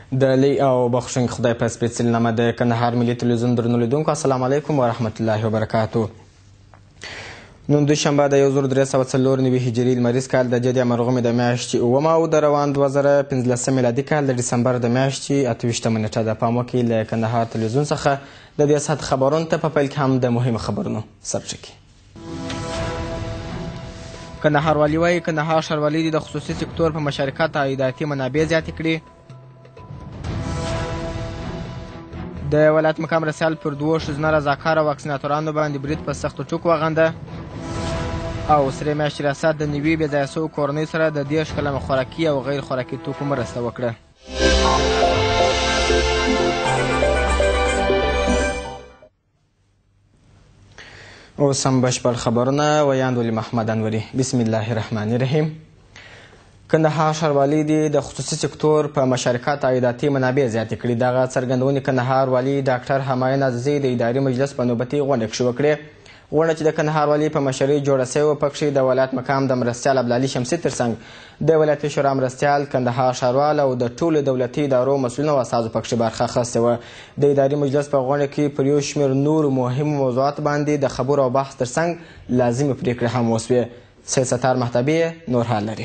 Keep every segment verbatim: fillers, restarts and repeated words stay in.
د لوی او بخښونکي خدای په سپېڅلي نامه د کندهار ملي تلویزیون درنو لیدونکو السلام علیکم ورحمت الله وبرکاتو. نن دوشنبه د یو زر درې سوه څلور نوي هجري لمریز کال د جدي مرغومې د میاشتې اوومه او د روان دوه زره پنځلسم میلادي کال د ډسمبر د میاشتې اته ویشتمه نیټه ده. پام وکړئ له کندهار تلویزیون څخه د دې ساعت خبرونو ته په پیل کې هم د مهمو خبرونو سرچکي. کندهار والي وایي کندهار ښاروالي د خصوصي سکتور په مشارکت عایداتي منابع زیاتې کړي. د ولایت مقام رسال پر دوو ښځینه رضاکاره واکسیناتورانو باندې برید په سختو ټکو وغنده او سرې میاشتې ریاست د نوي بې ځایه سوو کورنۍ سره د دېرش کلمه خوراکي او غیر خوراکي توکو مرسته وکړه. اوس هم بشپړ خبرونه ویاند ولی محمد انوري. بسم الله الرحمن الرحیم. کندهار ښاروالي د خصوصي سکتور په مشارکت عایداتي منابع زیاتې کړي. دغه څرګندونې کندهار والي ډاکټر همایون عزیزي د اداري مجلس په نوبتي غونډه کښې وکړې. غونډه چې د کندهار والي په مشرۍ جوړه سوې وه پکښې د ولایت مقام د مرستیال عبدالعلي شمسي تر څنګ د ولایتي شورا مرستیال کندهار ښاروال او د ټولو دولتي ادارو مسؤلینو او استازو پکښې برخه اخیستې وه. د اداري مجلس په غونډه کې پر یو شمېر نورو مهمو موضوعاتو باندې د خبرو او بحث تر څنګ لازمې پرېکړې هم وسوې. سید ستار مهتبي نور حال لري.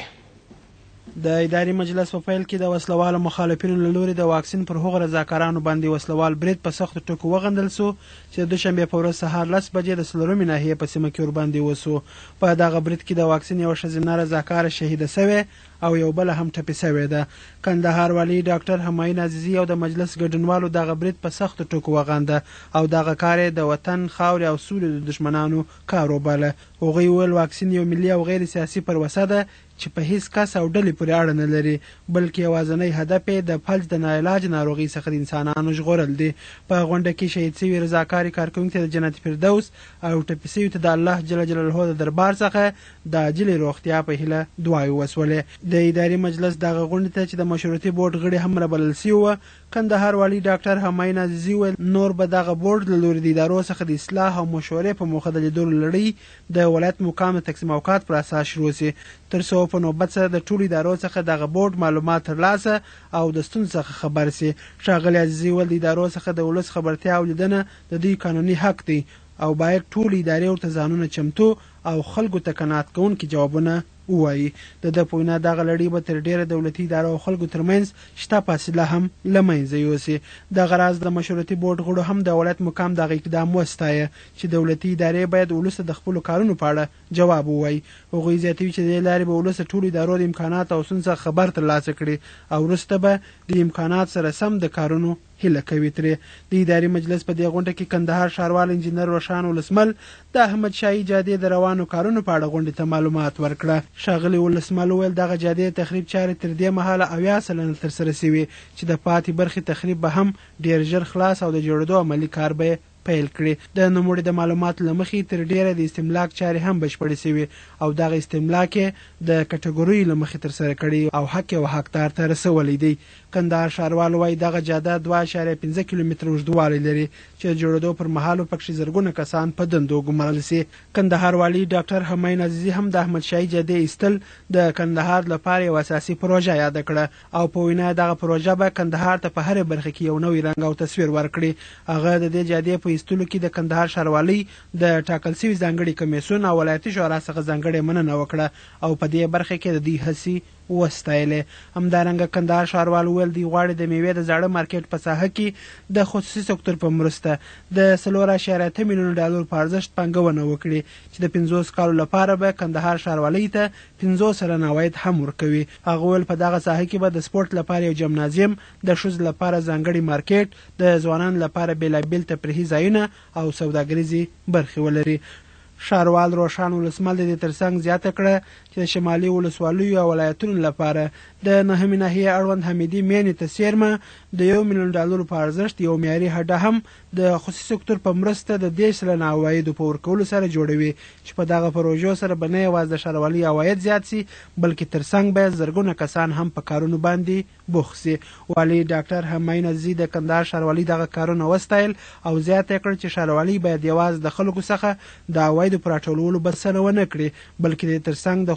د اداري مجلس په پیل کې د وسلوالو مخالفینو له لوري د واکسین پر هغو رضاکارانو باندې وسلوال برید په سختو ټکو وغندل سو چې د دوشنبې په ورځ سهار لس بجې د څلورمې ناحیې په سیمه کې ورباندې وسو. په دغه برید کې د واکسین یوه ښځینه رضاکاره شهیده سوې او یو بله هم ټپي سوې ده. کندهار والي ډاکټر همایون عزیزي او د مجلس ګډونوالو دغه برید په سختو ټکو وغنده او دغه کار یې د وطن خاورې او سولې د دښمنانو کار وباله. هغوی وویل واکسین یو ملي او غیر سیاسي پروسه ده چې په هیڅ کس او ډلې پورې اړه نه لري بلکې یوازینی هدف یې د فلج د ناعلاج ناروغۍ څخه د انسانانو ژغورل دي. په غونډه کې شهید سوي رضاکارې کارکوونکي ته د جنت فردوس او ټپي سوي ته د الله جل جلاله د دربار څخه د عاجلې روغتیا په هیله دعاوې وسولې. د اداري مجلس دغه غونډې ته چې د مشورتي بورډ غړي هم رابلل سوي وه کندهار والي ډاکټر همایون عزیزي ویل نور به دغه بورډ له لوري د ادارو څخه د اصلاح او مشورې په موخه د لیدلو لړۍ د ولایت مقام د تقسیم اوقات پر اساس شروع سي تر څو په نوبت سره د ټولو ادارو څخه دغه بورډ معلومات ترلاسه او د ستونزو څخه خبر سي. ښاغلي عزیزي ویل د ادارو څخه د ولس خبرتیا او لیدنه د دوی قانوني حق دی او باید ټولې ادارې ورته ځانونه چمتو او خلکو ته قناعت کوونکي جوابونه ووایي. د ده په وینا دغه لړۍ به تر ډېره دولتي ادارو او خلکو ترمنځ شته فاصله هم له منځه یوسي. دغه راز د مشورتي بورډ غړو هم د ولایت مقام دغه اقدام وستایه چې دولتي ادارې باید ولس ته د خپلو کارونو په اړه جواب ووایي. هغوی زیاتوي چې د دې لارې به ولس ټولو ادارو د امکاناتو او ستونزو څخه خبر ترلاسه کړي او وروسته به د امکانات سره سم د کارونو هیله کوي. ترې د اداري مجلس په دې غونډه کې کندهار ښاروال انجینر روښان ولسمل د احمد شاهي جادې د روانو کارونو په اړه غونډې ته معلومات ورکړه. ښاغلي ولسمل وویل دغه جادې تخریب چارې تر دې مهاله اویا سلنه ترسره سوي چې د پاتې برخې تخریب به هم ډېر ژر خلاص او د جوړېدو عملي کار به پیل کړي. د نوموړي د معلوماتو له مخې تر ډېره د استملاک چارې هم بشپړې سوي او دغه استملاک یې د کټګوریو له مخې ترسره کړي او حق یو حقدار ته رسولی دی. کندهار ښاروال وایي دغه جاده دوه اعشاریه پنځه کیلومتره اوږدوالی لري چې د جوړېدو پر مهال پکښې زرګونه کسان په دندو ګمارل سي. کندهار والي ډاکټر همایون عزیزي هم د احمد شاهي جادې ایستل د کندهار لپاره یو اساسي پروژه یاده کړه او په وینا دغه پروژه به کندهار ته په هرې برخه کې یو نوی رنګ او تصویر ورکړي. هغه د دې جادې په ایستلو کې د کندهار ښاروالۍ د ټاکل سوي ځانګړي کمیسیون او ولایتي شورا څخه ځانګړې مننه وکړه او په دې برخه کې د دوی هڅې وستایلې. همدارنګه کندهار ښاروال وویل دوی غواړي د میوې د زاړه مارکیټ په ساحه کې د خصوصي سکتور په مرسته د څلور اعشاریه اته میلیونه ډالرو په ارزښت پانګونه وکړي چې د پنځوس کالو لپاره به کندهار ښاروالۍ ته پنځوس سلنه عواید هم ورکوي. هغه وویل په دغه ساحه کې به د سپورټ لپاره یو جمنازیم د ښځو لپاره ځانګړي مارکیټ د ځوانانو لپاره بېلابېل تفریحي ځایونه او سوداګریزې برخې ولري. ښاروال روښان ولسمل د دې ترڅنګ زیاته کړه چې د شمالي ولسوالیو او ولایتونو لپاره د نهمې ناحیې اړوند حمیدي مینې ته څیرمه د یو میلیون ډالرو په ارزښت یو معیاري هډه هم د خصوصي سکتور په مرسته د دېرش سلنه عوایدو په ورکولو سره جوړوي چې په دغه پروژو سره به نه یوازې د ښاروالۍ عواید زیات سي بلکې ترڅنګ به زرګونه کسان هم په کارونو باندې بوخت سي. والي ډاکټر همایون عزیزي د کندهار ښاروالۍ دغه کارونه وستایل او زیاته کړه چې ښاروالۍ باید یوازې د خلکو څخه د عوایدو په راټولولو بسنه ونه کړي بلکې د ترڅنګ د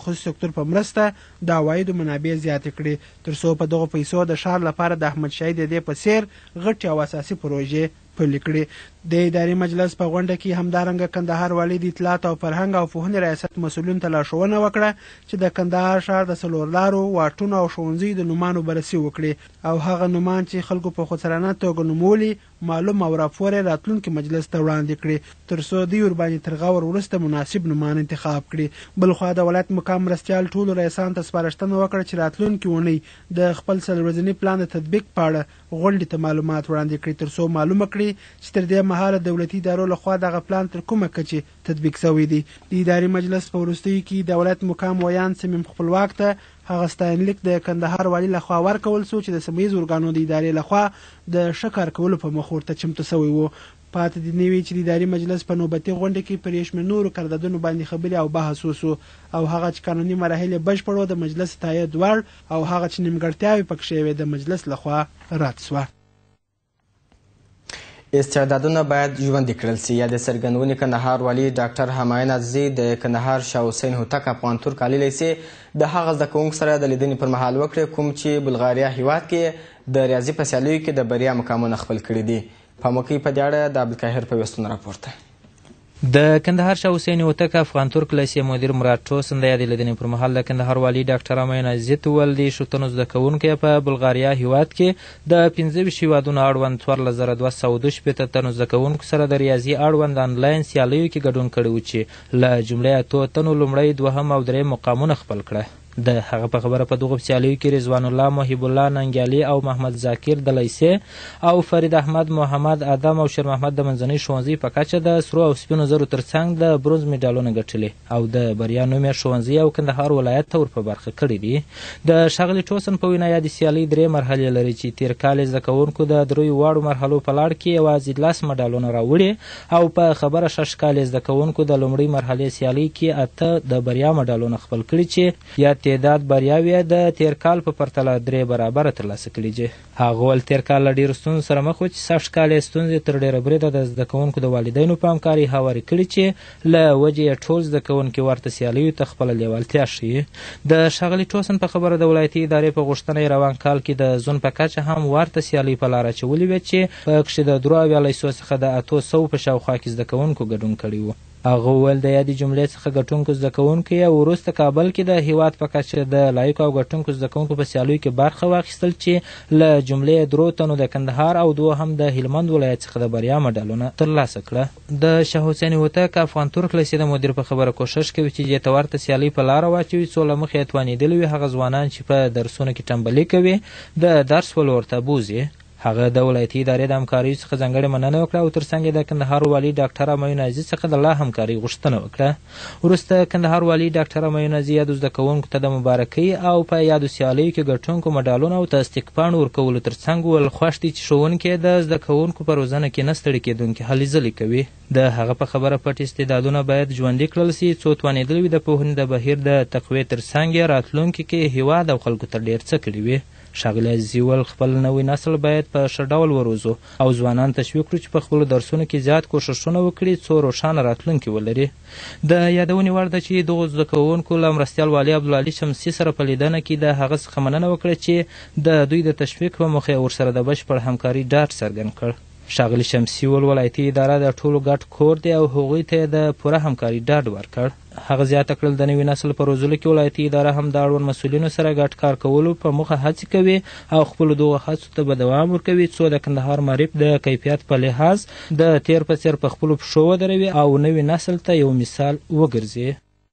خصوصي سکتور په مرسته د عوایدو منابع زیاتې کړي تر څو په دغو پیسو د ښار لپاره د احمدشاهي ددې په څیر غټې او اساسي پروژې پلي کړي. د اداري مجلس په غونډه کې همدارنګه کندهار والي د اطلاعات او فرهنګ او پوهنې ریاست مسؤلینو ته لارښوونه وکړه چې د کندهار ښار د څلور لارو واټونو او ښوونځیو د نومانو بررسي وکړي او هغه نومان چې خلکو په خودسرانه توګه نومولي معلوم او راپور یې راتلونکي مجلس ته وړاندې کړي تر څو دوی ورباندې تر غور وروسته مناسب نومان انتخاب کړي. بلخوا د ولایت مقام مرستیال ټولو رئیسانو ته سپارښتنه وکړه چې راتلونکي اونۍ د خپل څلور ورځني پلان د تطبیق په اړه غونډې ته معلومات وړاندې کړي تر څو معلومه کړي چې تر دې مهاله دولتي ادارو لخوا دغه پلان تر کومه کچې تطبیق شوی دی. د اداري مجلس په وروستیو کې د ولایت مقام ویان صمیم خپلواک ته هغه ستاینلیک د کندهار والي لخوا ورکول سو چې د سیمه ییزو ارګانو د ادارې لخوا د ښه کار کولو په مخ ورته چمتو سوی و. پاتې دې نه وي چې د اداري مجلس په نوبتي غونډه کې پر یو شمېر نورو قراردادونو باندې خبرې او بحث وسو او هغه چې قانوني مراحل یې بشپړ وو د مجلس تایید وړ او هغه چې نیمګړتیاوې پکښې وې د مجلس لخوا رد سوه. استعدادونه باید ژوندي کړل سي. یا د څرګندونې کندهار والي ډاکټر همایون عزیزي د کندهار شاه حسین هوتک افغانتور کالي لیسې د هغه زده کوونکو سره د لیدنې پر مهال وکړې کوم چې بلغاریا هیواد کې د ریاضي په سیالیو کې د بریا مقامونه خپل کړي دي. په موقع په دې اړه د عبدالقاهر پیوستون راپورته. د کندهار شاه حسین هوتک افغانتور کلیسې مدیر مراد ټوسن د یادې لیدنې پر مهال د کندهار والي ډاکټر همایون عزیزي ته وویل د شوتنو زده کوونکي په بلغاریا هیواد کې د پنځه ویشت هیوادونو اړوند څوارلس زره دوه سوه دوه شپېته تنو زده کوونکو سره د ریاضي اړوند انلاین سیالیو کې ګډون کړی و چې له جملې اتو تنو لومړی دوهم او دریم مقامونه خپل کړه. د هغه په خبره په دغو سیالیو کې رضوان الله محب الله ننګیالي او محمد ذاکر د لیسې او فرید احمد محمد ادم او شیر محمد د منځنۍ ښوونځي په کچه د سرو او سپینو زرو ترڅنګ د برونز میډالونه ګټلي او د بریا نوم یې ښوونځي او کندهار ولایت ته ور په برخه کړي دي. د ښاغلي ټوسن په وینا یادې سیالۍ درې مرحلې لري چې تېر کال یې زده کوونکو د دریو واړو مرحلو په لړ کې یوازې لس مډالونه راوړي او په خبره شش کال یې زده کوونکو د لومړۍ مرحلې سیالۍ کې اته د بریا مډالونه خپل کړي چې یا تعداد بریاوې د تیر کال په پرتله درې برابره ترلاسه کړي دي. هغه وویل تیر کال له ډېرو ستونزو سره مخ و چې سږ کال یې ستونزې تر ډېره بریده د زده کوونکو د والدینو په همکارۍ هوارې کړي چې له وجې یې ټول زده کوونکي ورته سیالیو ته خپله لیوالتیا ښیي. د ښاغلي ټوسن په خبره د ولایتي ادارې په غوښتنه یې روان کال کې د زون په کچه هم ورته سیالۍ په لاره اچولې وې چې په کښې د درو اویا لیسو څخه د اتو سوو په شاوخوا کې زده کوونکو ګډون کړی و. هغه وویل د یادې جملې څخه ګټونکو زده کوونکو یې وروسته کابل کې د هیواد په کچه د لایقو او ګټونکو زده کوونکو په سیالیو کې برخه واخیستل چې له جملې درو تنو د کندهار او دوه هم د هلمند ولایت څخه د بریا مډالونه ترلاسه کړه. د شاه حسین هوتک افغانتور کلیسې د مدیر په خبره کوښښ کوي چې دې ته ورته سیالۍ په لاره واچوي څو له مخې یې توانېدلي وي هغه ځوانان چې په درسونو کې ټنبلي کوي د درس ولور ته بوځي. هغه د ولایتي ادارې د همکاریو څخه ځانګړې مننه وکړه او ترڅنګ یې د کندهار والي ډاکټر همایون عزیزي څخه د لا همکارۍ غوښتنه وکړه. وروسته کندهار والي ډاکټر همایون عزیزي یادو زده کوونکو ته د مبارکۍ او په یادو سیالیو کې ګټونکو مډالونه او تصدیق پاڼو ورکولو ترڅنګ وویل خوښ دي چې ښوونکي د زده کوونکو په روزنه کې نه ستړي کېدونکي هلې ځلې کوي. د هغه په خبره پټ استعدادونه باید ژوندي کړل سي څو توانېدلي وي د پوهنې د بهیر د تقویې ترڅنګ یې راتلونکي کې هیواد او خلکو ته ډېر څه کړي وي. ښاغلي عزیزي وویل خپل نوی نسل باید په ښه ډول وروزو او ځوانان تشویق کړو چې په خپلو درسونو کې زیات کوښښونه وکړي څو روښانه راتلونکي ولري. د یادونې وړ ده چې دغو زده کوونکو له مرستیال والي عبدالعلي شمسي سره په لیدنه کې د هغه څخه مننه وکړه چې د دوی د تشویق په موخه یې ورسره د بشپړ همکاري ډاډ څرګند کړ. ښاغلي شمسي وویل ولایتي اداره د ټولو ګډ کور دی او هغوی ته یې د پوره همکاري ډاډ ورکړ. هغه زیاته کړل د نوي نسل په روزلو کې ولایتي اداره هم د اړوند مسؤلینو سره ګډ کار کولو په موخه هڅې کوي او خپلو دغو هڅو ته به دوام ورکوي څو د کندهار معرف د کیفیت په لحاظ د تیر په څیر په خپلو پښو ودروي او نوي نسل ته یو مثال وګرځي.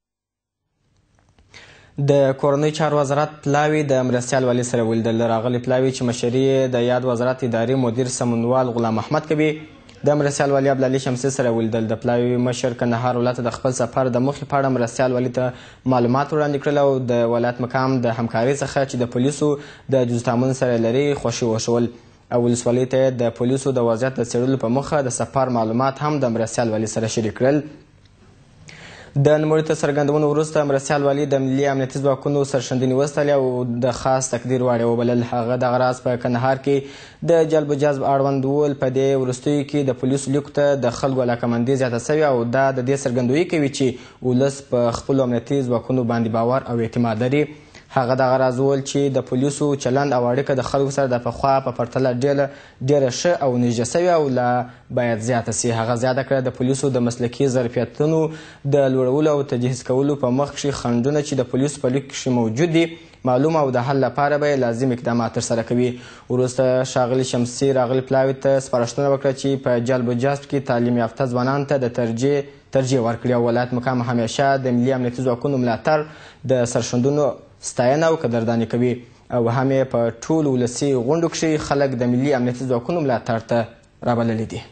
د کورنۍ چارو وزارت پلاوي د مرستیال والي سره ولیدل. راغلي پلاوي چې مشري د یاد وزارت اداري مدیر سمونوال غلام احمد کوي د مرستیال والي عبدالعلي شمسي سره ولیدل. د پلاوي مشر کندهار ولایت د خپل سفر د موخې په اړه مرستیال والي ته معلومات وړاندې کړل او د ولایت مقام د همکارۍ څخه چې د پولیسو د جز تامین سره لري خوښي وښول او ولسوالۍ ته د پولیسو د وضعیت د څېړلو په موخه د سفر معلومات هم د مرستیال والي سره شریک کړل. د نوموړي تر څرګندونو وروسته مرستیال والي د ملي امنیتي ځواکونو سرښندنې وستایلې او د خاص تقدیر وړ یې وبلل. هغه دغه راز په کندهار کې د جلب و جذب اړوند وویل په دې وروستیو کې د پولیسو لیکو ته د خلکو علاقمندي زیاته سوې او دا د دې څرګندویي کوي چې ولس په خپلو امنیتي ځواکونو باندې باور او اعتماد لري. هغه دغه راز وویل چې د پولیسو چلند او اړیکه د خلکو سره د پخوا په پرتله ډېره ډېره ښه او نږدې سوې او لا باید زیاته سي. هغه زیاته کړه د پولیسو د مسلکي ظرفیتونو د لوړولو او تجهیز کولو په مخ کښې خنډونه چې د پولیسو په لیک کښې موجود دي معلوم او د حل لپاره به لازم اقدامات ترسره کوي. وروسته ښاغلي شمسي راغلي پلاوي ته سپارښتنه وکړه چې په جلب و جذب کې تعلیم یافته ځوانانو ته د ترجیح ترجیح ورکړي او ولایت مقام همیشه د ملي امنیتي ځواکونو ملاتړ د سرښندنو ستاینه او قدرداني کوي او هم یې په ټولو ولسي غونډو کښې خلک د ملي امنیتي ځواکونو ملاتړ ته رابللي دي.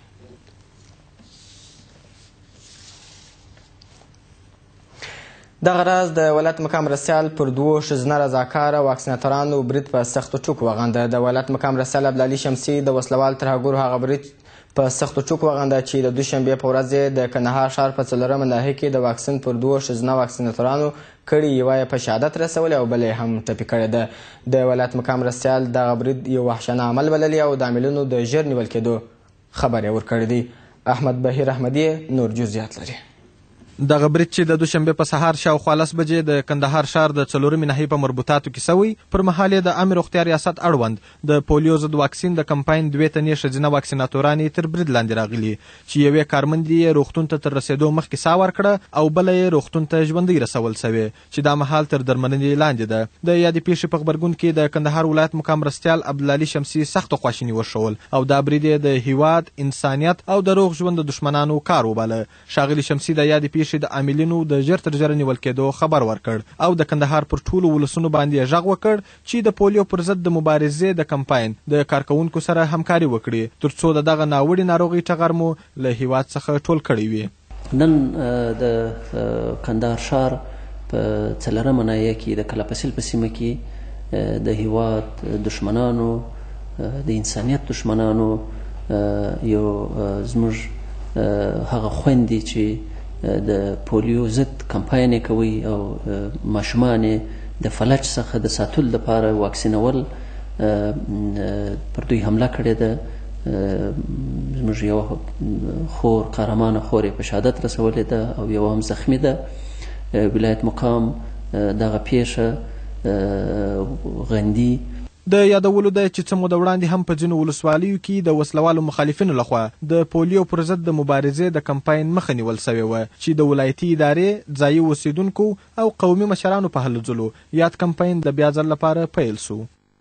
دغه راز د ولایت مقام مرستیال پر دوو ښځینه رضاکاره واکسیناتورانو برید په سختو ټکو وغنده. د ولایت مقام مرستیال عبدالعلي شمسي د وسلوال ترهګرو هغه برید په سختو ټکو وغنده چې د دوشنبې په ورځ یې د کندهار ښار په څلورمه ناحیه کې د واکسین پر دوو ښځینه واکسیناتورانو کړي، یوه یې په شهادت رسولې او بله یې هم ټپي کړې ده. د ولایت مقام مرستیال دغه برید یو وحشیانه عمل بللی او د عاملینو د ژر نیول کېدو خبر یې ورکړی دی. احمد بهیر احمدي نور جزئیات لري. دغه برید چې د دوشنبې په سهار شاوخوا لس بجې د کندهار ښار د څلورمې ناحیې په مربوطاتو کې سوی، پر مهال یې د عامې روغتیا ریاست اړوند د پولیو ضد واکسین د کمپاین دوې تنې ښځینه واکسیناتورانې تر برید لاندې راغلي چې یوې کارمندې یې روغتون ته تر رسېدو مخکې ساه ورکړه او بله یې روغتون ته ژوندۍ رسول سوې چې دا مهال تر درملنې لاندې ده. د یادې پیښې په غبرګون کې د کندهار ولایت مقام مرستیال عبدالعلي شمسي سخته خواشیني وښول او دا برید یې د هیواد انسانیت او د روغ ژوند د دښمنانو کار وباله. ښاغلي شمسي د یادې پیښې د عاملینو د ژر تر ژره نیول کېدو خبر ورکړ او د کندهار پر ټولو ولسونو باندې غږ وکړ چې د پولیو پر ضد د مبارزې د کمپاین د کارکوونکو سره همکاري وکړي تر څو د دغه ناوړې ناروغۍ ټغر مو له هیواد څخه ټول کړی وي. نن د کندهار ښار په څلورمه ناحیه کې د کلاپسیل په سیمه کې د هیواد دښمنانو د انسانیت دښمنانو یو زموږ هغه خویندې چې د پولیو ضد کمپاین کوي او ماشومان د فلج څخه د ساتلو لپاره واکسینول پر دوی حمله کړې ده. زموږ یوه خور قهرمانه خور یې په شهادت رسولې ده او یوه هم زخمي ده. ولایت مقام دغه پیښه غندي. د یادولو ده چې څه موده وړاندې هم په ځینو ولسوالیو کې د وسلوالو مخالفینو لخوا د پولیو پر ضد د مبارزې د کمپاین مخه نیول سوې وه چې د ولایتي ادارې ځایي اوسیدونکو او قومي مشرانو په هلو ځلو یاد کمپاین د بیا ځل لپاره پیل سو.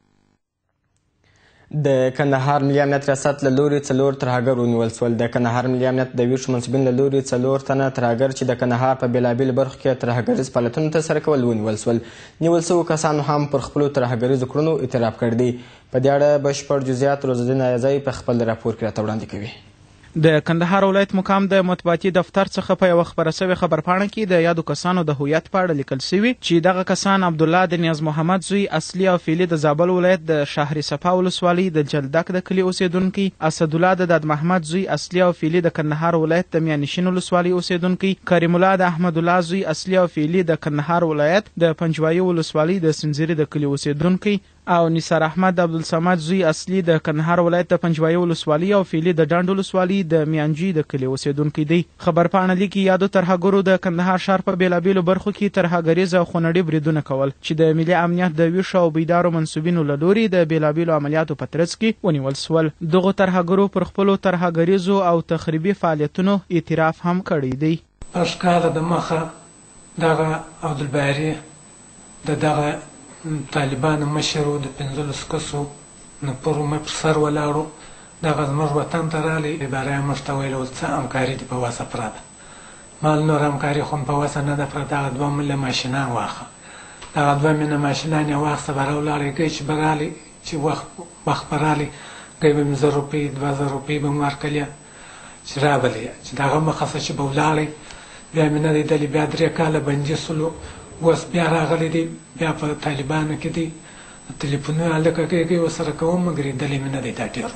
د کندهار ملي امنیت ریاست له لوري څلور ترهګر ونیول سول. د کندهار ملي امنیت د ویښو منصبینو له لوري څلور تنه ترهګر چې د کندهار په بېلابېلو برخو کې ترهګریز فعالیتونه ترسره کول ونیول سول. نیول سوو کسانو هم پر خپلو ترهګریزو کړنو اعتراف کړی دی. په دې اړه بشپړ جزئیات روزالدین ایازی په خپل راپور کې راته وړاندې کوي. د کندهار ولایت مقام د مطبوعاتي دفتر څخه په یوه خپره سوې خبرپاڼه کې د یادو کسانو د هویت په اړه لیکل سوي چې دغه کسان عبدالله د نیاز محمد زوی اصلي او فعلي د زابل ولایت د شهر صفا ولسوالۍ د جلدک د کلي اوسیدونکي، اسدالله د داد محمد زوی اصلي او فعلي د کندهار ولایت د میانشین ولسوالۍ اوسیدونکي، کریم الله د احمد الله زوی اصلي او فعلي د کندهار ولایت د پنجوایي ولسوالۍ د سنځري د کلي اوسیدونکي او نثار احمد عبدالصمد زوی اصلي د کندهار ولایت د پنجوایي ولسوالۍ او فعلي د ډنډ ولسوالۍ د میانجي د کلي اوسیدونکی دی. خبرپاڼه لیکي یادو ترهګرو د کندهار ښار په بېلابېلو برخو کې ترهګریز او خونړي بریدونه کول چې د ملي امنیت د ویښو او بیدارو منصوبینو له لوري د بېلابېلو عملیاتو په ترڅ کې ونیول سول. دغو ترهګرو پر خپلو ترهګریزو او تخریبي فعالیتونو اعتراف هم کړی دی. اشکاله د مخه دغه عبدالباري د دغه طالبانو مشرو د پنځلسو کسو نفرو مې پر سر ولاړو دغه زموږ وطن ته راغلی. اداره یې موږ ته ویلي ول څه همکاري دې په وسه پرته مال نور همکاري خو په وسه نه ده پرته. دغه دوه مله ماشینان واخه دغه دوه مله ماشینان یې واخیسته به راولاړې ګی چې به رالې چې وخت وخت به رالې ګی به مې زر روپۍ دوه زره روپۍ به مې ورکړلې چې رابلې چې دغه مخصه چې به ولاړې بیا مې نه دی دلې بیا درې کاله بندي سلو اوس بیا راغلی دی بیا په طالبانو کې دی تلیفونونه هلکه کوي ورسره کوم مګر لیدلی مې نه دی دا ډېر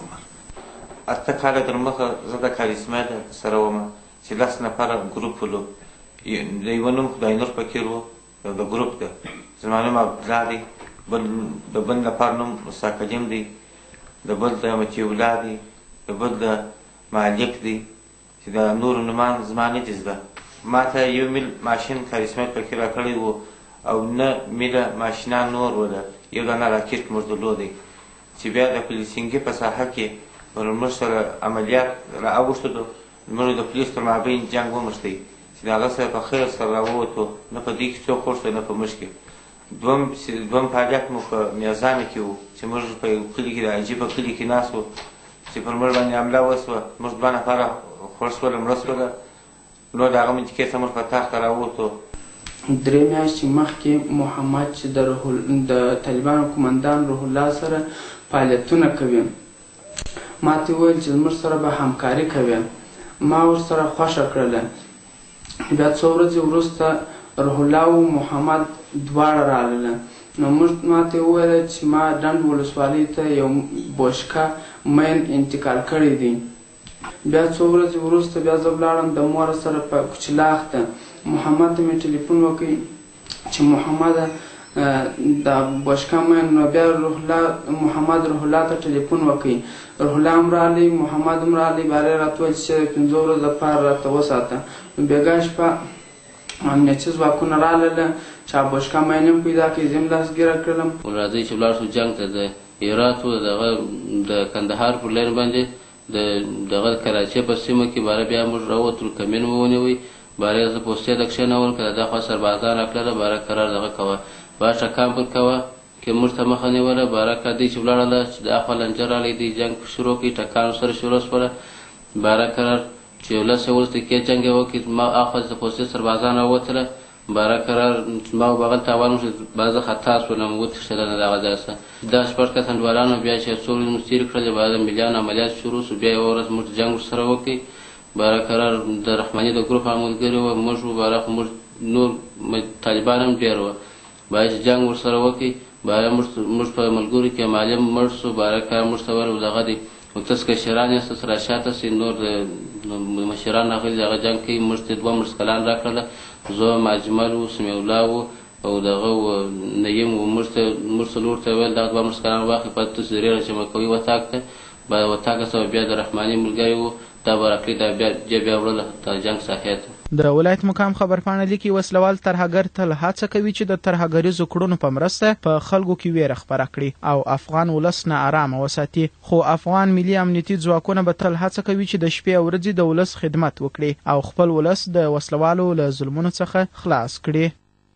عمر اته کاله در مخه زه د کار اسماعیل سره وم چې لس نفره ګروپ ولو د یوه نوم خدای نور فقیر و د ګروپ ده، زما نوم عبدالله دی، د بل لپاره نوم موسی کلیم دی، د بل د مطیع الله دی، د بل د مالک دی، چې د نورو نومان زما نه دي زده. ما ته یو میل ماشین کار اسماعیل فقیر راکړی و او نه میله ماشینان نور وله، یو دانه راکټ موږ درلودی چې بیا د پولیسینګي په ساحه کې پر موږ سره عملیات راوښتلو. موږ د پولیس تر مابین جنګ وموښتی چې د هغه سره په خیر سره راووتو، نه په دې کې څوک خوښ نه په موږ کې. دوم دوم فعالیت مو په میازانو کې و چې موږ په یو کلي کې د عجیبه کلي کې ناست وو چې پر موږ باندې حمله وسوه. موږ دوه نفره خوړ شوله، مړه شوله. نو د هغه منطقې څخه موږ په تخته راووتو. درې میاشتې مخکې محمد چې د د طالبانو قمندان روح الله سره فعالیتونه کوي، ما ته وویل چې زموږ سره به همکاري کوي. ما ورسره خوښه کړله. بیا څو ورځې وروسته روح الله او محمد دواړه راغله. نو موږ ما ته وویل چې ما ډنډ ولسوالۍ ته یو بوشکه مین انتقال کړی دی. بیا څو ورځې وروسته بیا زه ولاړم د مور سره په کوچلاخ ته. محمد ته مې ټلیفون وکړ چې محمده د بوشکه مین. نو بیا روح الله محمد روح الله ته ټلیفون وکړ. روح الله هم راغلی، محمد هم راغلی. بیا راته وویل چې د پنځو ورځو لپاره راته وساته. نو بېګا شپه امنیتي ځواکونه راغلل چې بوشکه مین هم پیدا کړي، زه هم لاسګیره کړلم. راځئ چې ولاړ شو جنګ ته. د هرات و دغه د کندهار پر لین باندې د دغه کراچۍ په سیمه کې باره بیا موږ راووتلو، کمین مو ونیوی. باره زه پوستې ته کښېنول، که د دا خوا سربازان راکړله باره قرار دغه کوه، باره ټکان پر کوه کې موږ ته مخه نیوله. باره که دوی چې ولاړله چې د اخوا لنجر راغلی دی جنګ شروع کړي، ټکان سره شروع شوله. باره قرار چې لس یولس دقیقې جنګ یې وکړي، ما اخوا د پوستې سربازان راووتله. باره قرار ما بغل تاوان وشو، بعضه خطا شولم وتښتېدل د دغه ځای څخه. دا شپږ کسه انډوالانو بیا چې څو ورځې موږ تېرې کړلې، بعد د ملیان عملیات شروع شو. بیا یوه ورځ موږ جنګ ورسره وکړي. باره قرار د رحماني د ګروپ هغه ملګري وه، موږ وو. باره خو موږ نور طالبان هم ډېر وه. باره چې جنګ ورسره وکړي، باره موږ په ملګرو کې معلم مړ شو. باره قرار موږ ته وویل دغه دی تاسو کشران یاست، تاسو راشاته سئ. نور مشران راغلي دغه جنګ کوي. موږ ته دوه مرستکلان راکړله، زه ماجمل و، سمیع الله و او دغه و نیم و. موږ ته موږ څلور ته ویل دغه دوه مرستکلان واخلئ، پاتې تاسو درې راجمع کوئ وطاق ته. وطاق سره بیا د رحماني ملګري و، دا به راکړي، دا بیا بیا وړله د جنګ ساحې ته. د ولایت مقام خبرپاڼه لیکي وسلوال ترهګر تل هڅه کوي چې د ترهګریزو کړنو په مرسته په خلکو کې ویره خپره کړي او افغان ولس نه ارامه وساتي. خو افغان ملي امنیتي ځواکونه به تل هڅه کوي چې د شپې او ورځې د ولس خدمت وکړي او خپل ولس د وسلوالو له ظلمونو څخه خلاص کړي.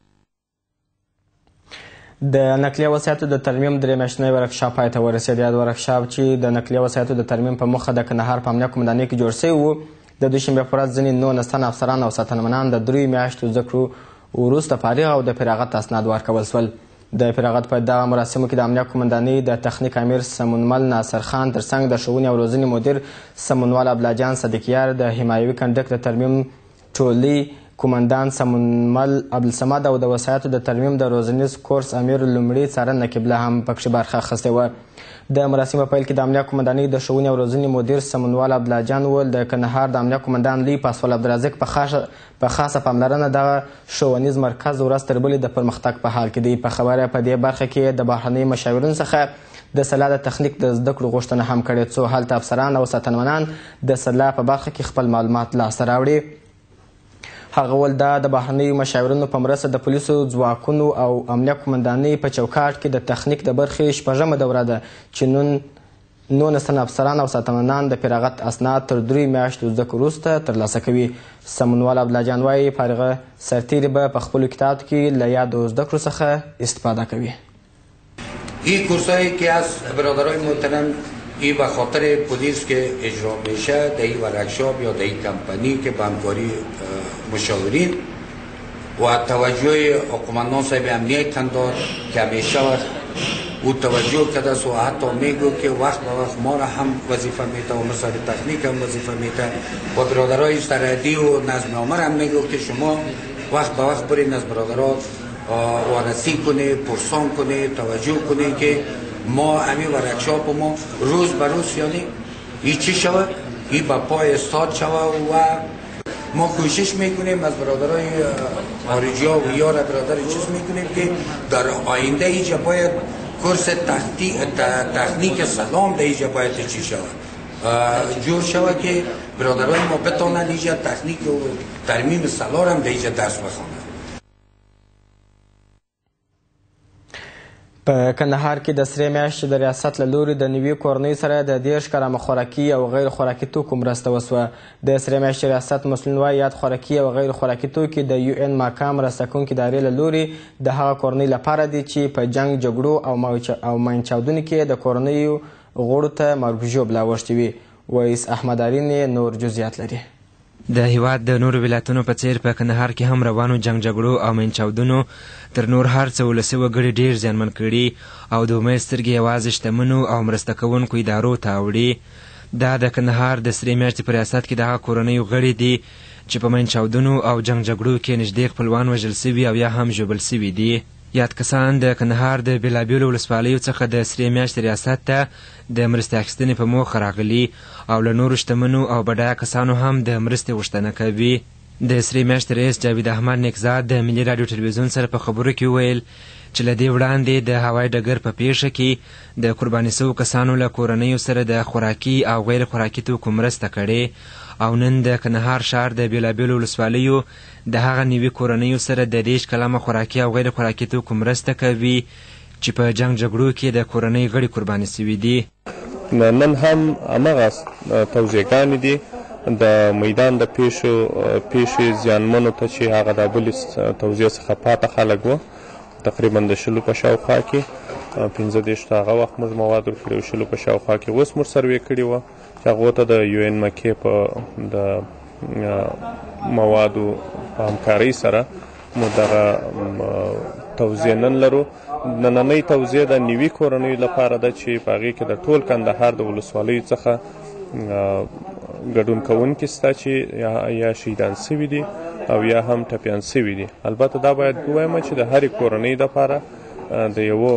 د نقلیه وسایطو د ترمیم درې میاشتنی ورکشاپ پای ته ورسېد. یاد ورکشاپ چې د نقلیه وسایطو د ترمیم په موخه د کندهار په امنیه قومندانۍ کې جوړ شوی و، د دوشنبې په ورځ ځینې نو نستن افسران او ساتنمنان د دریو میاشتو زده کړو وروسته فارغ او د فراغت اسناد ورکول شول. د فراغت په دغه مراسمو کې د امنیه قومندانۍ د تخنیک امیر سمونمل ناصر خان ترڅنګ د ښوونې او روزنې مدیر سمونوال عبدالجان صدیقیار، د حمایوي کنډک د ترمیم ټولۍ کومندان سمونمل عبدالصمد او د وسایطو د ترمیم د روزنیز کورس امیر لومړي څارنه قبله هم پکښې برخه اخیستې وه. د مراسمو په پیل کې د امنیه قومندانۍ د ښوونې او روزنې مدیر سمونوال عبدالجان وویل د کندهار د امنیه قومندان لوی پاسوال عبدالرزاق په خاصه پاملرنه دغه ښوونیز مرکز ورځ تر بلې د پرمختګ په حال کې دی. په خبره په دې برخه کې د بهرنیو مشاورینو څخه د سلا د تخنیک د زده کړو غوښتنه هم کړې، څو هلته افسران او ساتنمنان د سلا په برخه کې خپل معلومات لاسته راوړي. هغه وویل دا د بهرنیو مشاورینو په مرسته د پولیسو ځواکونو او امنیه قومندانۍ په چوکاټ کې د تخنیک د برخې شپږمه دوره ده چې نن نولس تنه افسران او ساتنمنان د فراغت اسناد تر دریو میاشتو زده کړو وروسته ترلاسه کوي. سمونوال عبدالجان وایي فارغه سرتیري به په خپلو کتابو کې له یادو زده کړو څخه استفاده کوي. این کورسایی که از برادرای محترم این به خاطر پلیس که اجرا میشه در این ورکشاپ یا در این کمپانی که به همکاری مشاورین و توجه قماندان صاحب امنیت داد که همیشه وقت او توجه کرده است و حتی میگو که وقت به وقت ما را هم وظیفه میده و مسائل تکنیک هم وظیفه میده و برادرای سرحدی و نظم عامه هم میگو که شما وقت به وقت برید از برادران وارسی کنید، پرسان کنید، توجه کنید که ما همین ورکشاپ ما روز به روز یعنی این چی شود؟ این با پای استاد شود و ما کوشش میکنیم از برادرای خارجی ها و یار برادر چیز میکنیم که در آینده ایجا باید کورس تکنیک سلام در ایجا باید چی شود جور شود که برادرای ما بتانند ایجا تکنیک و ترمیم سلام هم در ایجا درس بخوانند. په کندهار کې د سرې میاشتې د ریاست له لوري د نوي کورنۍ سره د دېرش ګرامه خوراکي او غیر خوراکي توکو مرسته وسوه. د سرې میاشتې ریاست مسؤلین وایي یاد خوراکي او غیر خوراکي توکي د یو ان ماکا مرسته کوونکې ادارې له لوري د هغه کورنۍ لپاره دي چې په جنګ جګړو او ماینچاودنې کې د کورنیو غړو ته مرګ ژوبله اوښتې وي. ویس احمدآرین نور جزئیات لري. د هیواد د نورو ولایتونو په څیر په کندهار کې هم روانو جنګ جګړو او منچاودنو تر نور هر څه ولسي وګړي ډېر زیانمن کړي او د امید سترګې یوازې شتمنو او مرسته کوونکو ادارو ته اوړي. دا د کندهار د سرې میاشتې په ریاست کې د هغه کورنیو غړي دي چې په منچاودنو او جنګ جګړو کې نږدې خپلوان وژل سوي او یا هم ژوبل سوي دي. یاد کسان د کندهار د بېلابېلو ولسوالیو څخه د سرې میاشتې ریاست ته د مرستې اخیستنې په موخه راغلي او له نورو شتمنو او بډایه کسانو هم د مرستې غوښتنه کوي. د سرې میاشتې رئیس جاوید احمد نیکزاد د ملي راډیو ټلویزیون سره په خبرو کې وویل چې له دې وړاندې د هوایي ډګر په پیښه کې د قرباني سوو کسانو له کورنیو سره د خوراکي او غیر خوراکي توکو مرسته کړې او نن د کندهار ښار د بېلابېلو ولسوالیو د هغه نوي کورنیو سره د دېرش کلمه خوراکي او غیر خوراکي توکو مرسته کوي چې په جنګ جګړو کې د کورنۍ غړي قرباني سوي دي. نن هم همغه توضیحګانې دي د میدان د پیښو پیښې زیانمنو ته چې هغه د بلې توضیح څخه پاته خلک وو تقریبا د شلو په شاوخوا کې پنځه دېرش هغه وخت موږ مواد ورکړي وو شلو په شاوخوا کې اوس موږ سروې کړي وه چې هغو ته د یو ان مکې په د موادو په همکارۍ سره موږ دغه توضیح نن لرو. نننۍ توضیح د نوي کورنیو لپاره ده چې په هغې کې د ټول کندهار د ولسوالیو څخه ګډون کوونکي شته چې یا شهیدان سوي دي او یا هم ټپیان سوي دي. البته دا باید ووایم چې د هرې کورنۍ دپاره د یوه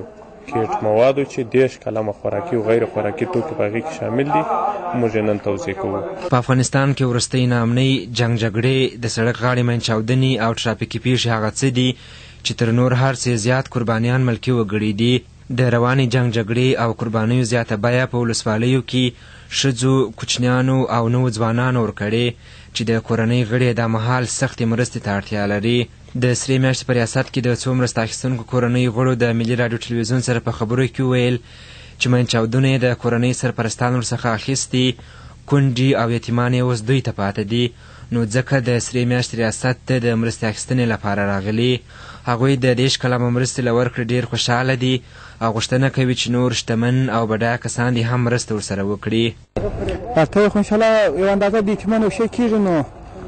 کیټ موادو چې دېرش کلمه خوراکي او غیر خوراکي توکي په هغې کې شامل دي موږ نن توضیح کوو. په افغانستان کې وروستۍ ناامنۍ جنګ جګړې د سړک غاړې منچاودنې او ټرافیکي پیښې هغه څه دي چې تر نور هر څه زیات قربانیان ملکي وګړي دي. د روانې جنګ جګړې او قربانیو زیاته بیه په ولسوالیو کې ښځو کوچنیانو او نوو ځوانانو ورکړې چې د کورنۍ غړي دا مهال سختې مرستې ته اړتیا لري. د سرې میاشتې په ریاست کې د څو مرسته اخیستونکو کورنیو غړو د ملي راډیو ټلویزیون سره په خبرو کې وویل چې منچاودنې د کورنۍ سرپرستان ورڅخه اخیستي کونډې او یتیمان یې اوس دوی ته پاته دي نو ځکه د سرې میاشتې ریاست ته د مرستې اخیستنې لپاره راغلي. هغوی د دېرش کلمه مرستې له ورکړې ډېر خوشحاله دي او غوښتنه کوي چې نور شتمن او بډایه کسان دې هم مرسته ورسره وکړي. ته خو انشاءالله یو اندازه د یتیمانو یو شی کېږي نو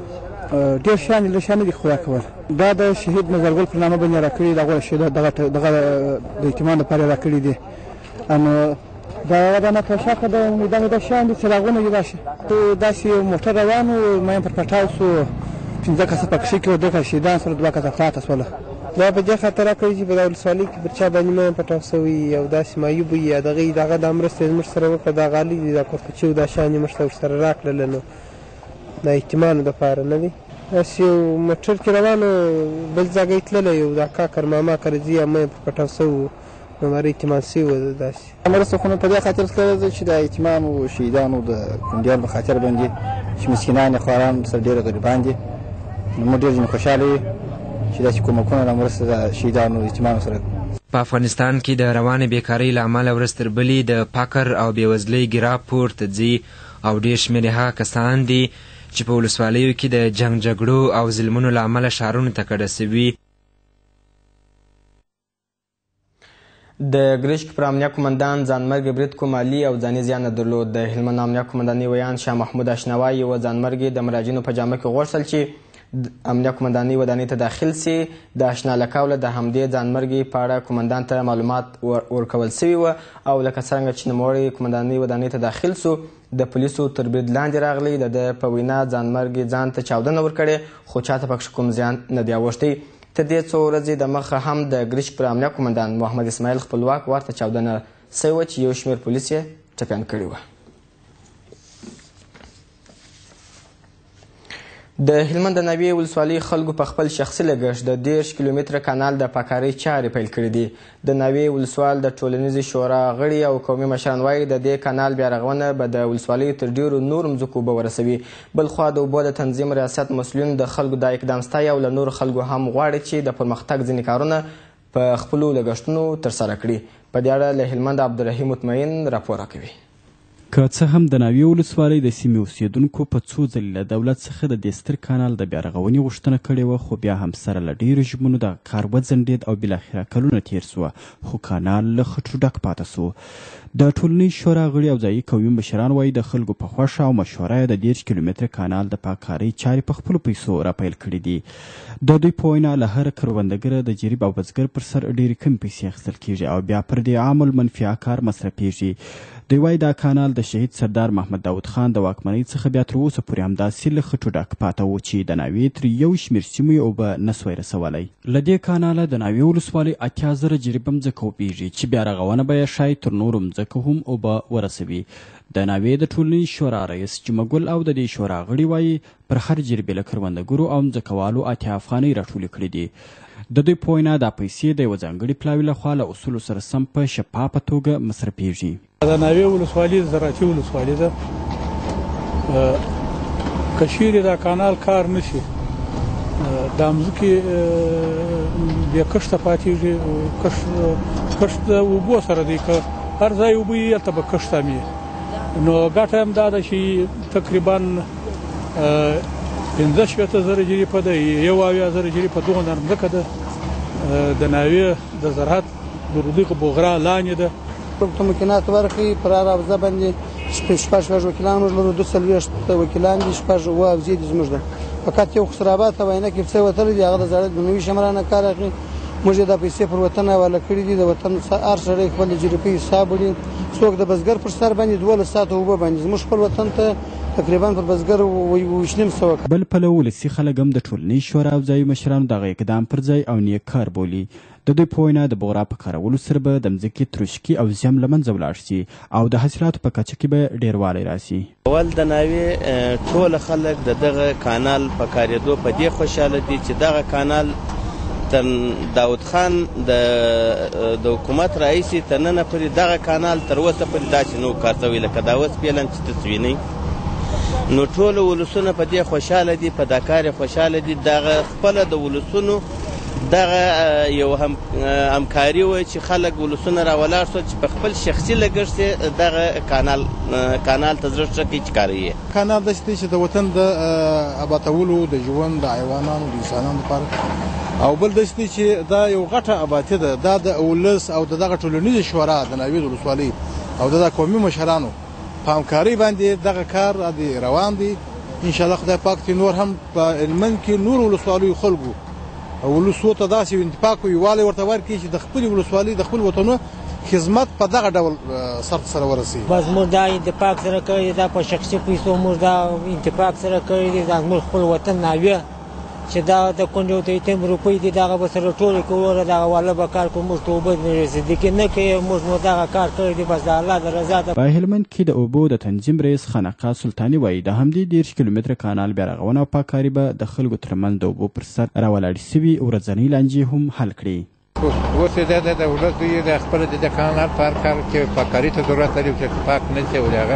ډېر شیان یې لږ شیان نه دي خدای کول. دا د شهید نظرګل پر نامه باندې راکړي دغه د یتیمانو لپاره یې راکړي دي. نو دا د ناتاشا د میدان د شیان دي څراغونه دي داسې داسې موټر روان و ما یم پر پټاو سو پنځه کسه په کښې کې و دوه کسه شهیدان سره دوه کسه پاته شوله. دا په دې خاطر راکړي چې په دا ولسوالۍ کې پر چا باندې مایم پټاو سوي او داسې معیوب وي یا دغه دغه دا مرسته یې زموږ سره وکړه دا غالي دي دا کورکچي او دا شیان یې موږ ته ورسره راکړله نو دا یتیمانو دپاره نه دي. داسې یو موټر کې روان و بل ځای تللی یو دا کاکر ماما کرځي یا مایم پر پټاو سوي نو هغه یتیمان سوي وه داسې مرسته خو نو په دې خاطر کړې ده چې د یتیمانو شهیدانو د کونډیانو په خاطر باندې چې مسکینان یې خواران سره ډېره غریبان دي نو موږ ډېر ځینې خوشحاله یو چې داسې کومکونه را مرسته د شهیدانو یتیمانو سره. په افغانستان کې د روانې بیکارۍ له امله ورځ تر بلې د فقر او بېوزلۍ ګراف پورته ځي او ډېر شمېر یې هغه کسان دي چې په ولسوالیو کې د جنګ جګړو او ظلمونو له امله ښارونو ته کډه سوي. د ګرشک پر امنیه قومندان ځانمرګي برید کومالي او ځاني زیان نه درلود. د هلمند امنیه قومندانۍ ویان شاه محمود اشنوایی یوه ځانمرګي د مراجعینو په جامه کې غوښتل چې امنیه قومندانۍ ودانۍ ته داخل سي. د اشنا له قوله د همدې ځانمرګي په اړه قومندان ته معلومات ورکول سوي وه او لکه څرنګه چې نوموړی قومندانۍ ودانۍ ته داخل سو د پولیسو تر برید لاندې راغلی. د ده په وینا ځانمرګي ځان ته چاودنه ورکړې خو چاته پکښې کوم زیان نه دی اوښتی. تر دې څو ورځې د مخه هم د ګرشک پر امنیه قومندان محمد اسماعیل خپلواک ورته چاودنه سوې وه چې یو شمېر پولیس یې ټپیان کړي وه. د هلمند د ناوې ولسوالۍ خلکو په خپل شخصي لګښت د دېرش کیلومتره کانال د پاکارۍ چارې پیل کړي دي. د ناوې ولسوال د ټولنیزې شورا غړي او قومي مشران وایي د دې کانال بیارغونه به د ولسوالۍ تر ډېرو نورو مځکو اوبه ورسوي. بلخوا د اوبو د تنظیم ریاست مسؤلین د خلکو دا اقدام ستایي او له نورو خلکو هم غواړي چې د پرمختګ ځینې کارونه په خپلو لګښتونو ترسره کړي. په دې اړه له هلمند عبدالرحیم مطمئن راپور راکوي. که څه هم د ناوې ولسوالۍ د سیمې اوسېدونکو په څو ځلې له دولت څخه د دې ستر کانال د بیارغونې غوښتنه کړې وه، خو بیا هم سره له ډېرو ژمنو دغه کار وځنډېد او بالاخره کلونه تېر سوه، خو کانال له خټو ډک پاته سو. د ټولنیز شورا غړي او ځایي قومي مشران وایي د خلکو په خوښه او مشوره یې د دېرش کیلومتره کانال د پاککارۍ چارې په خپلو پیسو راپیل کړي دي. د دوی په وینا له هر کروندګره د جریب او بزګر پر سر ډېرې کمې پیسې اخیستل کېږي او بیا پر دې عام المنفعه کار مصرفېږي. دوی وایي دا کانال د شهید سردار محمد داود خان د واکمنۍ څخه بیا تر اوسه پورې همداسې له خټو ډک پاته و چې د ناوې تر یو شمېر سیمو یې اوبه نسوی رسولی. له دې کاناله د ناوې ولسوالۍ اتیا زره جریبه مځکه وبېږي چې بیا رغونه به یې ښایي تر نورو مځکو هم اوبه ورسوي. د ناوې د ټولنیز شورا رئیس جمعه ګل او د دې شورا غړي وایي پر هر جریبې له کروندګرو او مځکوالو اتیا افغانۍ راټولې کړي دي. د دوی په وینا دا پیسې د یوه ځانګړي پلاوي لخوا له اصولو سره سم په شفافه توګه مصرفېږي. د ناوې ولسوالي زراعتي ولسوالي ده، که چیرې دا کانال کار نشي دا مځکې بیا کښته پاتېږي. کښت د اوبو سره دی، که هر ځای اوبه وي هلته به کښت هم وي، نو ګټه هم دا ده چې تقریبا پنځه شپېته زره جریبه ده، یو اویا زره جریبه دغه مځکه ده د ناوې د زراعت د رودغه بوغرا لاندې ده. په ممکنات ورکړي پر هر حوزه باندې شپږ شپږ وکیلان موږ لرو، دوه څلوېښت وکیلان دي، شپږ اووه او زیات زموږ ده. فقط یو خسرابات او عینکې پسې وتلی دي، هغه د زاړه د نوي شمرانه کار اخلي. موږ یې دا پیسې پر وطن حواله کړي دي. د وطن هر سړی خپل د جریبې حساب وړي، څوک د بزګر پر سر باندې دولس ساعته اوبه باندې. زموږ خپل وطن ته تقریبا پر بزګر اووه نیم سوه. بل پلو ولسي خلک هم د ټولنیز شورا او ځایي مشرانو دغه اقدام پر ځای او نیک کار بولي. د دوی په وینا د بغرا په کارولو سره به د مځکې تروشکي او زیام له منځه ولاړ شي او د حاصلاتو په کچه کې به ډېروالی راسي. اول د ناوې ټوله خلک د دغه کانال په کارېدو په دې خوشحاله دي چې دغه کانال تر داود خان د حکومت رئیس تر ننه پورې دغه کانال تر اوسه پورې داسې نه و کار شوی لکه دا اوس فعلا چې ته وینئ. نو ټول ولسونه په دې خوشحاله دي، په دا کار یې خوشحاله دي. دغه خپله د ولسونو دغه یو هم همکاري وه چې خلک ولسونه راولاړ شول چې په خپل شخصي لګښت دغه کانال کانال ته زړه ښه کړي چې کاروي. کانال داسې دی چې د وطن د اباتولو د ژوند د حیوانانو د انسانانو لپاره، او بل داسې دی چې دا یو غټه اباتي ده. دا د ولس او د دغه ټولنیزې شورا د ناوې ولسوالۍ او د قومي مشرانو په همکارۍ باندې دغه کار روان دی. انشاءالله خدای پاک دې نور هم په هلمند کې نور ولسوالیو خلکو ولسو ته داسې انتفاق او یووالی ورته ورکړي چې د خپلې ولسوالۍ د خپل وطنونو خدمت په دغه ډول سر سره ورسوي. بس موږ دا انتفاق سره کړی دی، دا په شخصي پیسو موږ دا انتفاق سره کړی دی. دا موږ خپل وطن ناوې چې دا د کونډو ته ایتم روپۍ دي دغه به سره ټولې کړو، دغه والا به کار کوو، موږ ته اوبه رسېدګي نه کوي. موږ نو دغه کار کړی دی بس د الله د رضا ده. په هلمند کې د اوبو د تنظیم رئیس خانقاه سلطاني وایي د همدې دېرش کیلومتره کانال بیارغونه او پاککاري به د خلکو ترمنځ د اوبو پر سر راولاړې سوي ورځنۍ لانجې هم حل کړي. اوس دا د ولس دوی د خپل د کانال په کار کې پاککاري ته ضرورت لري چې پاک نه شي او هغه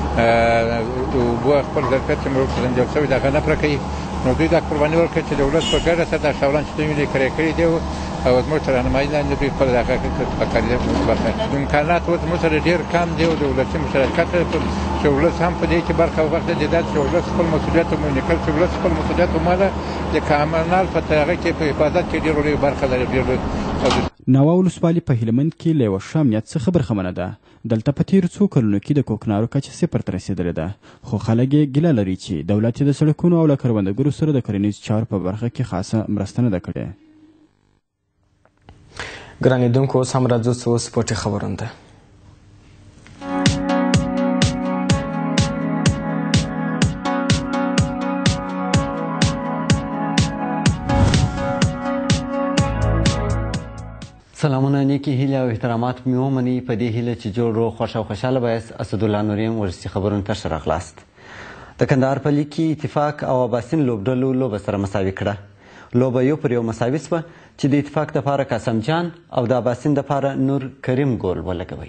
اوبه خپل ظرفیت چې موږ سنجول شوي دغه نه پوره کوي. نو دوی دا قرباني ورکړي چې د ولس په ګډه سره دا شاوران چې دوی ملي کرې کړي دي او زموږ تر رهنمایي لاندې دوی خپل دغه پاککاري برخه امکانات اوس موږ سره ډېر کم دی او د ولسي مشارکت چې ولس هم په دې کې برخه واخلي دا چې ولس خپل مسؤلیت ومني چې ولس خپل مسؤلیت ومني د کانال په هغه کې په حفاظت کې ډېر لوی برخه لري. ناوه ولسوالي په هلمند کې له یوه ښه امنیت څخه برخمنه ده. دلته په تېرو څو کلونو کې د کوکنارو کچه صفر ته رسېدلې ده، خو خلک یې ګیله لري چې دولت یې د سړکونو او له کروندګرو سره د کرنیزو چارو په برخه کې خاصه مرسته نه ده کړې. ګران لیدونکو اوس هم راځو څو سپورټي خبرونه ده. سلامونه، نیکی هیله او احترامات مې ومنئ په دې هیله چې جوړ روغ خوښ او خوشحاله بایست. اسدالله نوریم ورسي خبرونو ته ښه راغلاست. د کندهار په لیګ کې اتفاق او اباسین لوبډلو لوبه سره مساوي کړه. لوبه یو پر یو مساوي سوه چې د اتفاق دپاره قاسم جان او د اباسین دپاره نور کریم ګول ولګوي.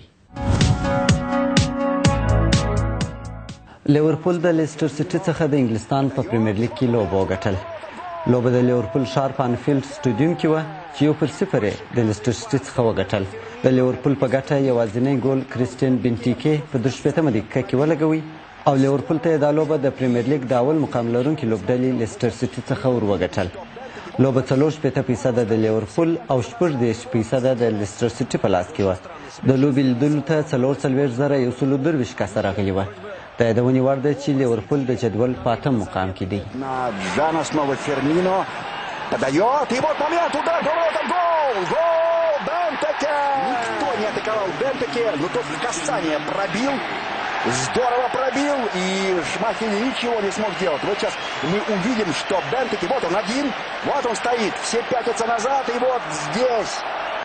لیورپول د لیسټر سیټي څخه د انګلستان په پریمیر لیګ کې لوبه وګټل. لوبه د لیورپول ښار په انفیلډ سټیډیوم کې وه چې یو پر صفر یې د لیسټر سیټي څخه وګټل. د لیورپول په ګټه یوازینی ګول کریسټین بنټیکې په دوه شپېتمه دقیقه کې ولګوي او لیورپول ته یې دا لوبه د پریمیر لیګ د اول مقام لرونکي لوبډلې لیسټر سیټي څخه ور وګټل. لوبه څلور شپېته فیصده د لیورپول او شپږ دېرش فیصده د لیسټر سیټي په لاس کې وه. د لوبې لیدلو ته څلور څلوېښت زره یو سلو درویشت کسه راغلي وه. د یادونې وړ ده چې لیورپول د جدول په اتم مقام کې دی. Жана снова Фермино подает, и вот момент, удар по воротам, гол, гол, Бентеке! Никто не атаковал Бентеке, но тот в касание пробил, здорово пробил, и Шмахель ничего не смог делать. Вот сейчас мы увидим, что Бентеке, вот он один, вот он стоит, все пятятся назад, и вот здесь.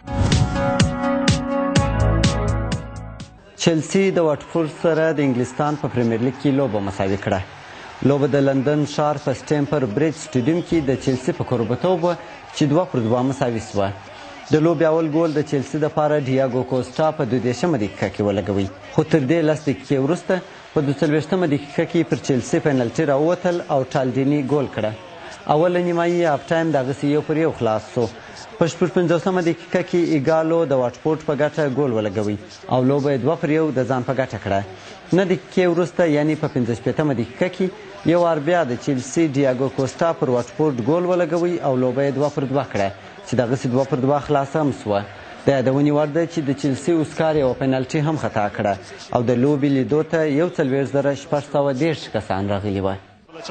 چلسی د واټفورډ سره د انګلستان په پریمیر لیګ کې لوبه مساوي کړه. لوبه د لندن ښار په سټیمپر بریج سټیډیوم کې د چلسی په کوربتوب وه چې دوه پر دوه مساوي سوه. د لوبې اول ګول د چلسی دپاره ډیاګو کوسټا په دوه دېرشمه دقیقه کې ولګوي، خو تر دې لس دقیقې وروسته په دوه څلوېښتمه دقیقه کې پر چلسی پینالټي راووتل او ټالډیني ګول کړه. اوله نیمایي هاف ټایم دغسې یو پر یو خلاص سو. په شپږ پنځوسمه دقیقه کې ایګالو د واټفورډ په ګټه ګول ولګوي او لوبه یې دوه پر یو د ځان په ګټه کړه. نه دقیقې وروسته یعنې په پنځه شپېتمه دقیقه کې یو وار بیا د چلسي ډیاګو کوسټا پر واټفورډ ګول ولګوي او لوبه یې دوه پر دوه کړه چې دغسې دوه پر دوه خلاصه هم سوه. د یادونې وړ ده چې د چلسي اوسکار یوه پینالټي هم خطا کړه او د لوبې لیدو ته یو څلوېښت زره شپږ سوه دېرش کسان راغلي وه.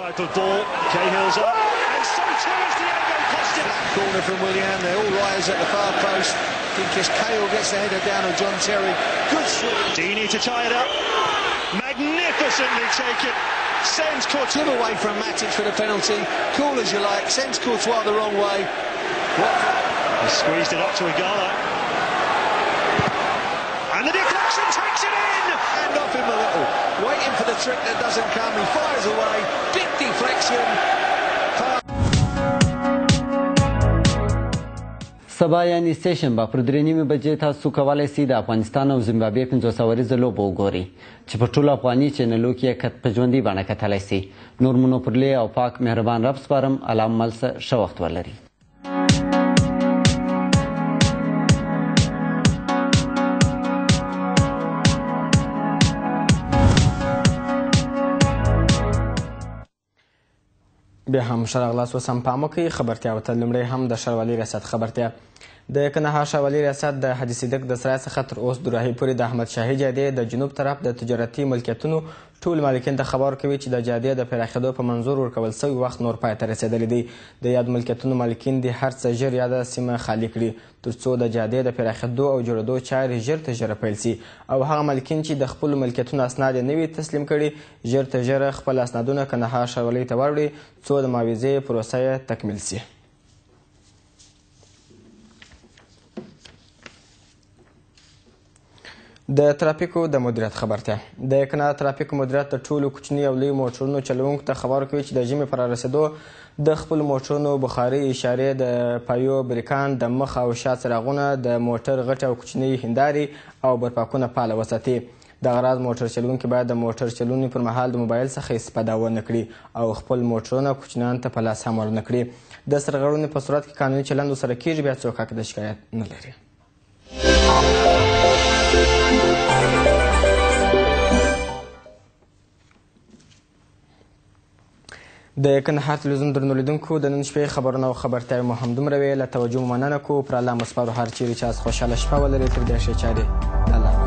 Corner from Willian, they all rise at the far post. I think as Cahill gets the header down on John Terry. Good swing. Deeney to tie it up. Magnificently taken. Sends Courtois away from Matic for the penalty. Cool as you like. Sends Courtois the wrong way. He squeezed it up to Igala. And the deflection takes it in. Hand off him a little. Waiting for the trick that doesn't come. He fires away. Big deflection. سبا یعنې سه شنبه پر درې نیمې بجې تاسو کولی سئ د افغانستان او زیمبابوې پنځوس اوریزه لوبه وګورئ چې په ټولو افغاني چینلو کې یې په ژوندۍ بڼه کتلی سئ. نور مو نو پر لې او پاک مهربان رب سپارم. الله مل څه ښه وخت ولري. بیا هم ښه راغلاست. اوس هم پام وکړئ خبرتیاو ته. لومړی هم د ښاروالي ریاست خبرتیا. د کندهار ښاروالي ریاست د حاجي صدیق د سرای څخه تر اوس دوراهي پورې د احمد شاهي جادې د جنوب طرف د تجارتي ملکیتونو ټول مالکین ته خبر کوي چې د جادې د پراخېدو په منظور ورکول سوی وخت نور پای ته رسېدلی دی. د یاد ملکیتونو مالکین دې هر څه ژر یاده سیمه خالي کړي تر څو د جادې د پراخېدو او جوړېدو چارې ژر تر ژره پیل سي او هغه مالکین چې د خپلو ملکیتونو اسناد یې نه وي تسلیم کړي ژر تر ژره خپل اسنادونه کندهار ښاروالۍ ته واوړي څو د معاوضې پروسه یې تکمیل سي. د ترافیکو د مدیریت خبرتیا. د کندهار ترافیک مدیریت د ټولو کوچني او لوی موټرونو چلوونکو ته خبر کوي چې د ژمي پر رسېدو د خپلو موټرونو بخاري اشارې د پایو بریکان د مخ او شا څراغونه د موټر غټې او کوچنۍ هندارې او برپاکونه فعاله وساتي. دغه راز موټر چلوونکي باید د موټر چلونې پر مهال د موبایل څخه استفاده ونه کړي او خپل موټرونه کوچنیانو ته په لاس هم ورنه کړي. د سرغړونې په صورت کې قانوني چلند ورسره کیږي بیا څوک حق د شکایت نه لري. د کندهار تلویزیون درنو لیدونکو د نن شپې خبرونه او خبرتیاوې مو همدومره وې. له توجه مو مننه کوو. پر الله مو سپارو هر چیرې چې از خوشحاله شپه ولرئ. تر بیا ښې چارې. الله